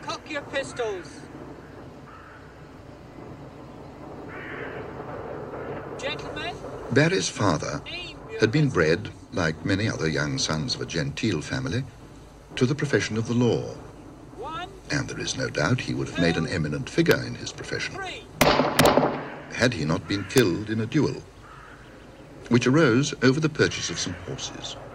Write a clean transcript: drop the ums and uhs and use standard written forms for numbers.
Cock your pistols. Gentlemen, Barry's father aim your had been pistols. bred, like many other young sons of a genteel family, to the profession of the law, 1, and there is no doubt he would have made an eminent figure in his profession 3. had he not been killed in a duel, which arose over the purchase of some horses.